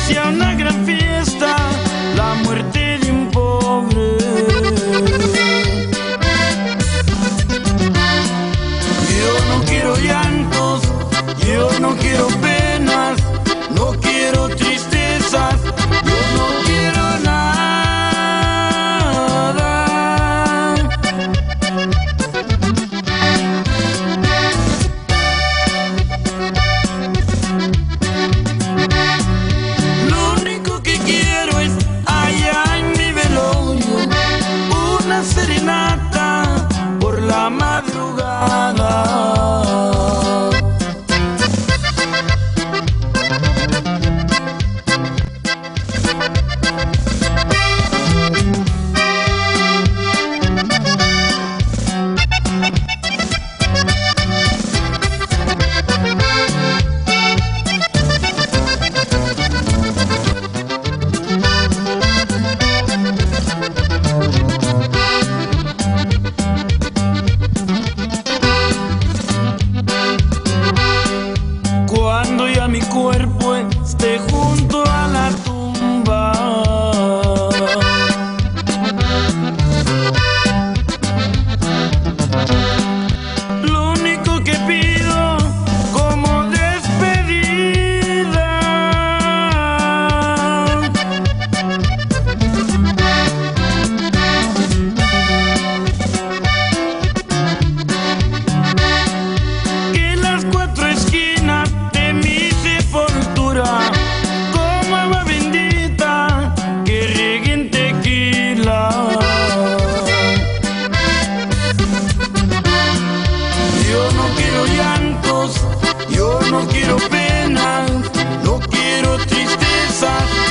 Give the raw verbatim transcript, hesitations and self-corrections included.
sea una gran fiesta la muerte de un pobre. Yo no quiero llantos, yo no quiero penas, no quiero tristezas, yo no quiero nada. Lo único que quiero es allá en mi velorio una serenata por la madrugada. Cuando ya mi cuerpo esté junto a la tumba, lo único que pido como despedida que las cuatro esquinas de mi sepultura, como agua bendita, que rieguen tequila. Yo no quiero llantos, yo no quiero penas, no quiero tristezas,